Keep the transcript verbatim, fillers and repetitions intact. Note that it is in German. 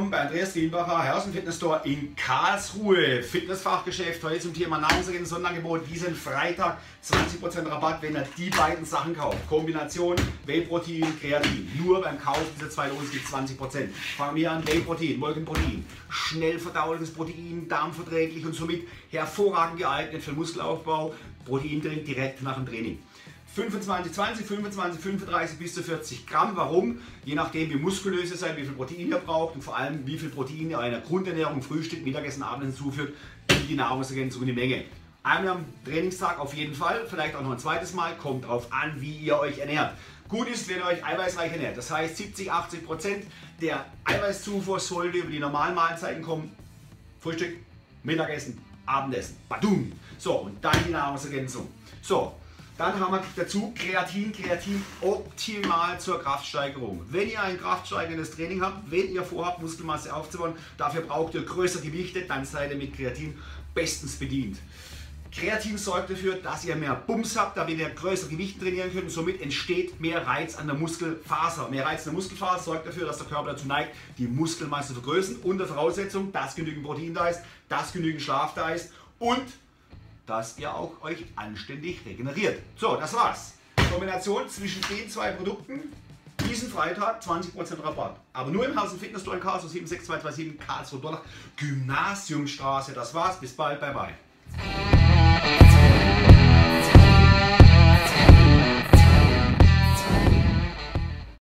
willkommen bei Andreas Rienbacher, Haus und Fitness Store in Karlsruhe. Fitnessfachgeschäft, heute zum Thema Nahrungsergänzung Sonderangebot. Diesen Freitag zwanzig Prozent Rabatt, wenn ihr die beiden Sachen kauft. Kombination Whey-Protein, Kreatin. Nur beim Kauf dieser zwei Losen gibt es zwanzig Prozent. Fangen wir an, Whey-Protein, Molkenprotein. Schnell verdauliches Protein, darmverträglich und somit hervorragend geeignet für Muskelaufbau. Protein direkt nach dem Training. fünfundzwanzig, zwanzig, fünfundzwanzig, fünfunddreißig bis zu vierzig Gramm. Warum? Je nachdem, wie muskulös ihr seid, wie viel Protein ihr braucht und vor allem, wie viel Protein ihr einer Grundernährung, Frühstück, Mittagessen, Abendessen zuführt, die Nahrungsergänzung und die Menge. Einmal am Trainingstag auf jeden Fall, vielleicht auch noch ein zweites Mal, kommt darauf an, wie ihr euch ernährt. Gut ist, wenn ihr euch eiweißreich ernährt. Das heißt, siebzig, achtzig Prozent der Eiweißzufuhr sollte über die normalen Mahlzeiten kommen. Frühstück, Mittagessen, Abendessen. Badum! So, und dann die Nahrungsergänzung. So. Dann haben wir dazu Kreatin, Kreatin optimal zur Kraftsteigerung. Wenn ihr ein kraftsteigerndes Training habt, wenn ihr vorhabt, Muskelmasse aufzubauen, dafür braucht ihr größere Gewichte, dann seid ihr mit Kreatin bestens bedient. Kreatin sorgt dafür, dass ihr mehr Bums habt, damit ihr größere Gewichte trainieren könnt und somit entsteht mehr Reiz an der Muskelfaser. Mehr Reiz an der Muskelfaser sorgt dafür, dass der Körper dazu neigt, die Muskelmasse zu vergrößern, unter Voraussetzung, dass genügend Protein da ist, dass genügend Schlaf da ist und dass ihr auch euch anständig regeneriert. So, das war's. Kombination zwischen den zwei Produkten, diesen Freitag zwanzig Prozent Rabatt. Aber nur im Haus und Fitness Store in Karlsruhe, sieben sechs zwei zwei sieben Karlsruhe Donach, Gymnasiumstraße. Das war's, bis bald, bye bye.